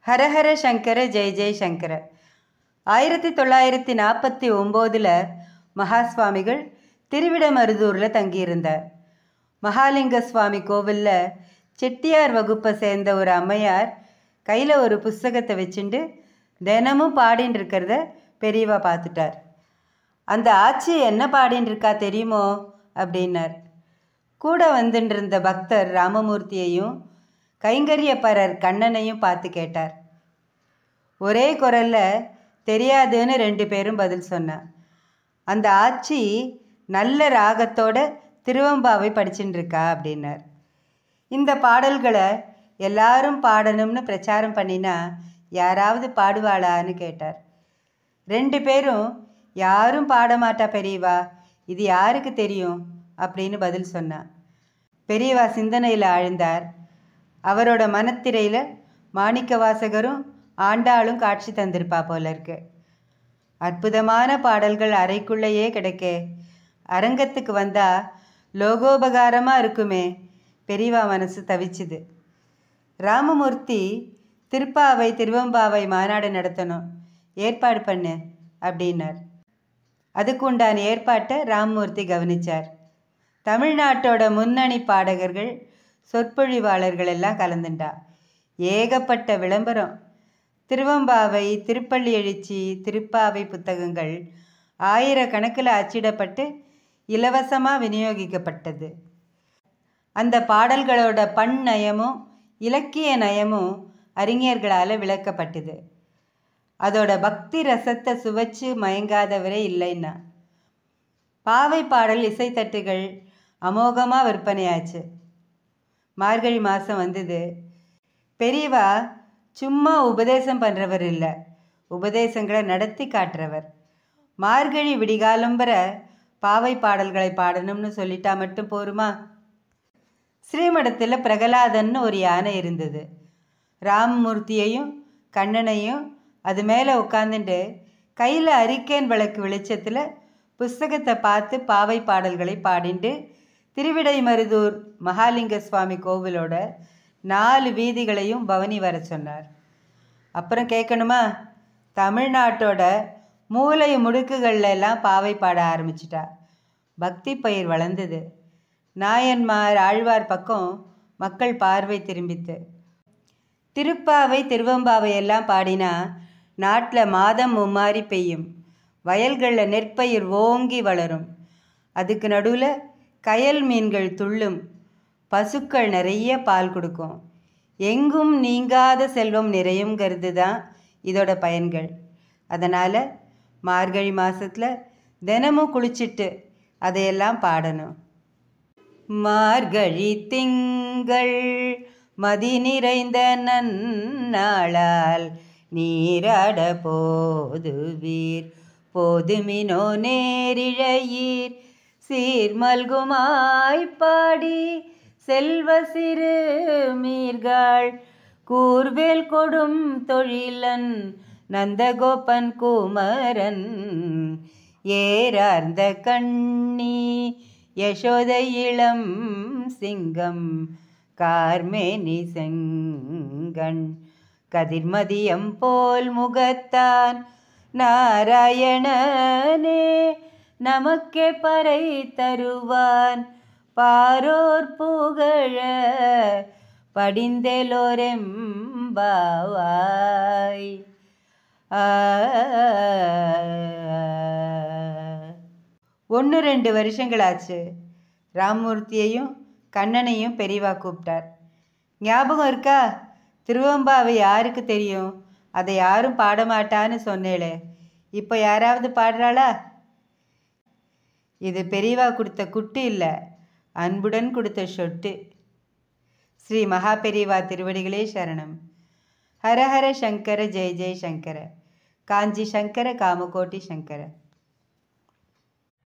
ஹரஹர சங்கர ஜெய ஜெய சங்கர. 1949 மகாஸ்வாமிகள் திருவிடமருதூரில் தங்கியிருந்தார். மகாலிங்க சுவாமி கோவிலில் செட்டியார் வகுப்பை சேர்ந்த ஒரு அம்மையார் கையில் ஒரு புஸ்தகத்தை வச்சுட்டு தினமும் பாடின்னு இருக்கிறத பெரியவா பார்த்துட்டார். அந்த ஆச்சி என்ன பாடின்னு இருக்கா தெரியுமோ அப்படின்னார். கூட வந்துட்டு இருந்த பக்தர் ராமமூர்த்தியையும் கைங்கரியப்பரர் கண்ணனையும் பார்த்து கேட்டார். ஒரே குரலில் தெரியாதுன்னு 2 பேரும் பதில் சொன்னான். அந்த ஆச்சி நல்ல ராகத்தோட திருவம்பாவை படிச்சுட்டு இருக்கா அப்படின்னார். இந்த பாடல்களை எல்லாரும் பாடணும்னு பிரச்சாரம் பண்ணினா யாராவது பாடுவாளான்னு கேட்டார். 2 பேரும் யாரும் பாடமாட்டா பெரியவா, இது யாருக்கு தெரியும் அப்படின்னு பதில் சொன்னான். பெரியவா சிந்தனையில் ஆழ்ந்தார். அவரோட மனத்திரையில் மாணிக்க வாசகரும் ஆண்டாளும் காட்சி தந்திருப்பா போல இருக்கு. அற்புதமான பாடல்கள் அறைக்குள்ளேயே கிடைக்கே, அரங்கத்துக்கு வந்தால் லோகோபகாரமாக இருக்குமே. பெரியவா மனசு தவிச்சுது. ராமமூர்த்தி திருப்பாவை திருவம்பாவை மாநாடு நடத்தணும், ஏற்பாடு பண்ணு அப்படின்னார். அதுக்கு உண்டான ஏற்பாட்டை ராமமூர்த்தி கவனித்தார். தமிழ்நாட்டோட முன்னணி பாடகர்கள் சொற்பொழிவாளர்கள் எல்லாம் கலந்துண்டா. ஏகப்பட்ட விளம்பரம். திருவம்பாவை, திருப்பள்ளி எழுச்சி, திருப்பாவை புத்தகங்கள் ஆயிரக்கணக்கில் அச்சிடப்பட்டு இலவசமாக விநியோகிக்கப்பட்டது. அந்த பாடல்களோட பண் நயமும் இலக்கிய நயமும் அறிஞர்களால் விளக்கப்பட்டது. அதோட பக்தி ரசத்தை சுவைச்சு மயங்காதவரே இல்லைன்னா. பாவை பாடல் இசைத்தட்டுகள் அமோகமாக விற்பனையாச்சு. மார்கழி மாதம் வந்தது. பெரியவா சும்மா உபதேசம் பண்ணுறவர் இல்லை, உபதேசங்களை நடத்தி காட்டுறவர். மார்கழி விடிகாலம்பர பாவை பாடல்களை பாடணும்னு சொல்லிட்டா மட்டும் போருமா? ஸ்ரீமடத்தில் பிரகலாதன்னு ஒரு யானை இருந்தது. ராமமூர்த்தியையும் கண்ணனையும் அது மேலே உட்காந்துட்டு கையில் அரிக்கேன் விளக்கு வெளிச்சத்தில் புஸ்தகத்தை பார்த்து பாவை பாடல்களை பாடிண்டு திருவிடைமருதூர் மகாலிங்க சுவாமி கோவிலோட 4 வீதிகளையும் பவனி வர சொன்னார். அப்புறம் கேட்கணுமா, தமிழ்நாட்டோட மூலை முடுக்குகளில் எல்லாம் பாவை பாட ஆரம்பிச்சிட்டா. பக்தி பயிர் வளர்ந்தது. நாயன்மார் ஆழ்வார் பக்கம் மக்கள் பார்வை திரும்பித்து. திருப்பாவை திருவம்பாவை எல்லாம் பாடினா நாட்டில் மாதம் மும்மாரி பெய்யும், வயல்களில் நெற்பயிர் ஓங்கி வளரும், அதுக்கு நடுவில் கயல் மீன்கள் துள்ளும், பசுக்கள் நிறைய பால் கொடுக்கும், எங்கும் நீங்காத செல்வம் நிறையுங்கிறது தான் இதோட பயன்கள். அதனால் மார்கழி மாதத்தில் தினமும் குளிச்சுட்டு அதையெல்லாம் பாடணும். மார்கழி திங்கள் மதி நிறைந்த நன்னாளால் நீராட போதுவீர் போதுமினோ நேரிழையீர் சீர்மல்குமாய்ப்பாடி செல்வ சிறு மீர்கள் கூர்வேல் கொடும் தொழிலன் நந்தகோபன் குமரன் ஏறார்ந்த கண்ணி யசோதை இளம் சிங்கம் கார்மேனி செங்கண் கதிர்மதியம் போல் முகத்தான் நாராயணனே நமக்கே பறை தருவான் பாரோர் புகழ படிந்தெலோரெம்பாவாய். 1-2 வருஷங்களாச்சு. ராமமூர்த்தியையும் கண்ணனையும் பெரியவா கூப்பிட்டார். ஞாபகம் இருக்கா, திருவம்பாவை யாருக்கு தெரியும், அதை யாரும் பாடமாட்டான்னு சொன்னேளே, இப்போ யாராவது பாடுறாளா? இது பெரியவா கொடுத்த குட்டு இல்லை, அன்புடன் கொடுத்த சொட்டு. ஸ்ரீ மகா பெரியவா திருவடிகளே சரணம். ஹரஹர சங்கர ஜெய ஜெய சங்கர. காஞ்சி சங்கர காமகோட்டி சங்கர.